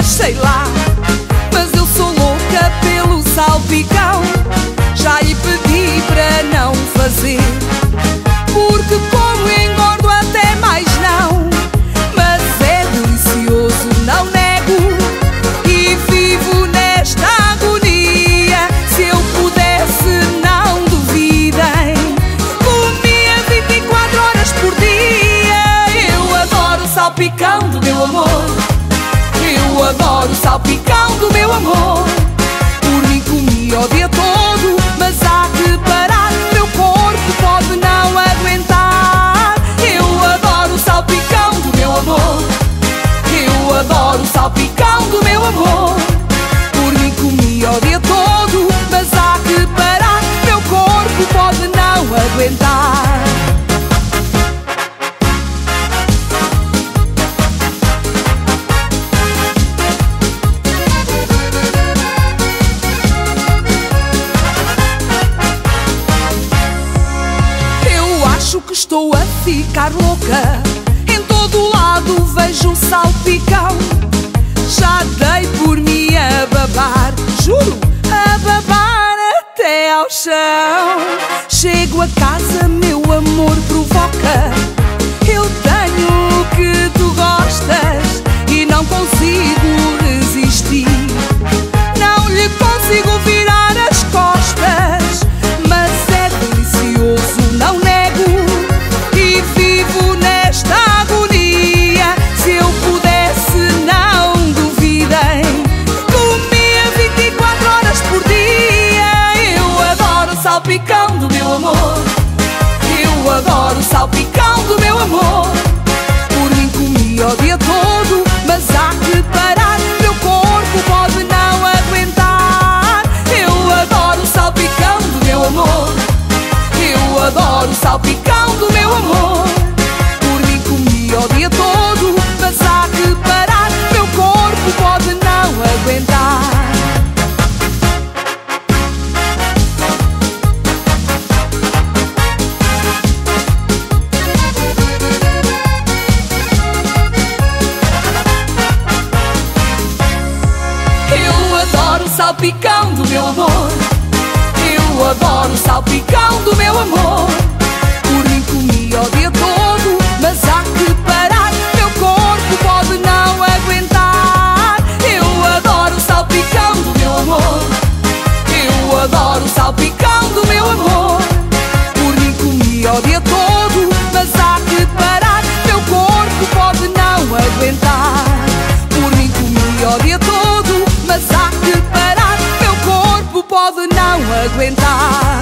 sei lá. Mas eu sou louca pelo salpicão. Já lhe pedi para não fazer, porque como engordo até mais não. Mas é delicioso, não nego, e vivo nesta agonia. Se eu pudesse, não duvidem, comia 24 horas por dia. Eu adoro o salpicão do meu amor. Eu adoro o salpicão do meu amor. Por mim comia o dia todo, mas há que parar, meu corpo pode não aguentar. Eu adoro o salpicão do meu amor. Eu adoro o salpicão do meu amor. Por mim comia o dia todo, mas há que parar, meu corpo pode não aguentar. Acho que estou a ficar louca, em todo lado vejo salpicão. Já dei por mim a babar, juro, a babar até ao chão. Chego a casa, meu amor provoca, eu tenho o que tu gostas e não consigo resistir. Não lhe consigo virar as costas, mas é delicioso, não nego, e vivo nesta agonia. Se eu pudesse, não duvidem, comia 24 horas por dia. Eu adoro o salpicão do meu amor. Eu adoro o salpicão do meu amor. Por mim comia o dia todo, mas há que parar, meu corpo pode não aguentar. Eu adoro o salpicão do meu amor. Eu adoro o salpicão do meu amor. Por mim comia o dia todo, mas há que parar, meu corpo pode não aguentar. Eu adoro o salpicão do meu amor. Eu adoro o salpicão do meu amor. Por mim comia o dia todo, mas há que parar, meu corpo pode não aguentar. Eu adoro o salpicão do meu amor. Eu adoro o salpicão do meu amor. Por mim comia o dia todo, mas há que parar, meu corpo pode não aguentar. Por mim comia o dia todo, mas há que parar, meu corpo pode não aguentar.